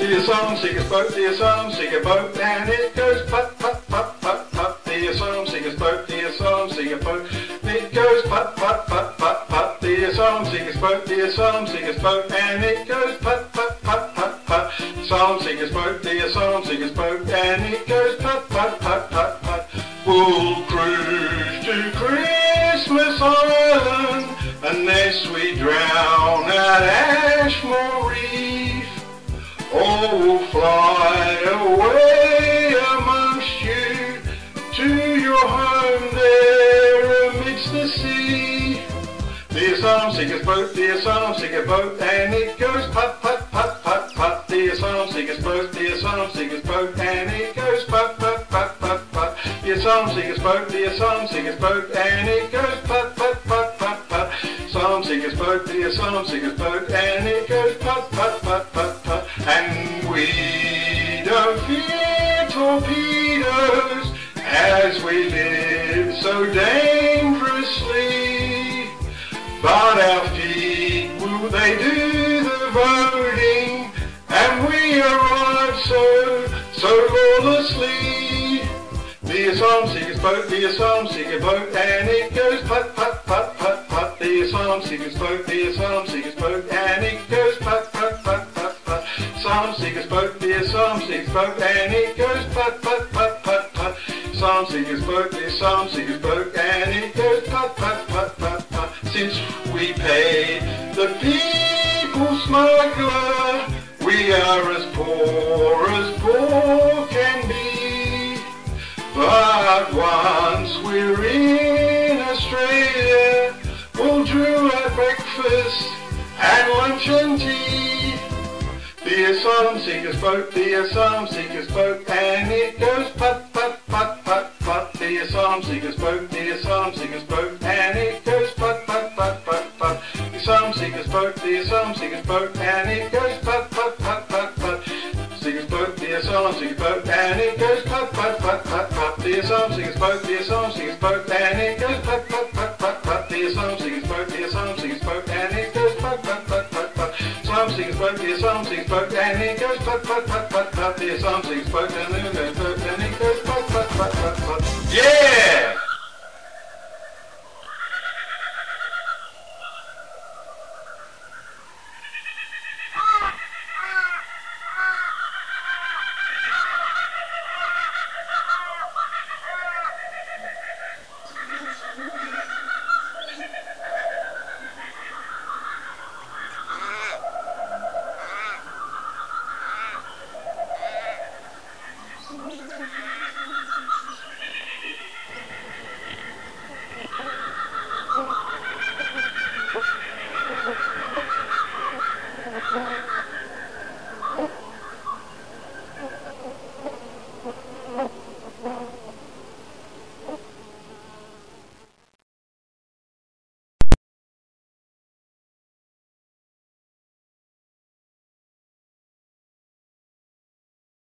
The asylum seekers boat, the asylum seeker boat, and it goes putt, putt, putt, putt, putt. The asylum seekers boat, the asylum seeker boat, it goes putt, putt, putt, putt, putt. The asylum seekers boat, the asylum seekers boat, and it goes putt, putt, putt, putt, putt. Asylum seekers boat, the asylum seekers boat, and it goes putt, putt, putt, putt, putt. We'll cruise to Christmas Island, unless we drown at Ashmore Reef. Or we'll fly away amongst you to your home there amidst the sea. The asylum seekers boat, the asylum seeker boat, and it goes putt, putt, putt, putt, putt. The asylum seekers boat, the asylum seekers boat, and it goes putt, putt, putt, putt, putt. The asylum seekers boat, the asylum seekers boat, and it goes putt, putt, putt, putt, putt. Asylum seekers boat, the asylum seekers boat, and it goes putt, putt, putt, putt, putt. And we don't fear torpedoes as we live so dangerously, but our feet, will they do the voting, and we arrive so lawlessly. The asylum seekers boat, the asylum seeker boat, and it goes putt, putt, putt, putt, putt. The asylum seekers boat, the asylum seekers boat, and it goes putt, putt, putt, putt, putt. Asylum seekers boat, the asylum seekers boat, and it goes putt, putt, putt, putt, putt. Asylum seekers boat, the asylum seekers boat, and it goes putt, putt, putt, putt, putt. Since we paid the people smuggler, we are as poor can be. But once we're in Australia, we'll do our breakfast and lunch and tea. The asylum seekers boat, the asylum seekers boat, and it goes putt, putt, putt, putt, putt. The asylum seekers boat, the asylum seekers boat, and it goes putt, putt, putt, putt, putt. The asylum seekers boat, the asylum seekers boat, and it goes putt, putt, putt, putt, putt. Seekers boat, the asylum seekers boat, and it goes putt, putt, putt, putt, putt. The asylum seekers boat, the asylum seekers boat, and it goes putt, putt, putt, putt, putt. The asylum seekers boat, the asylum seekers boat, and it goes putt, putt, putt, putt, putt. Asylum seekers boat, the asylum seekers boat, and it goes putt, putt, putt, putt, putt. The asylum seekers boat, and it goes putt, putt, putt, putt. Yeah!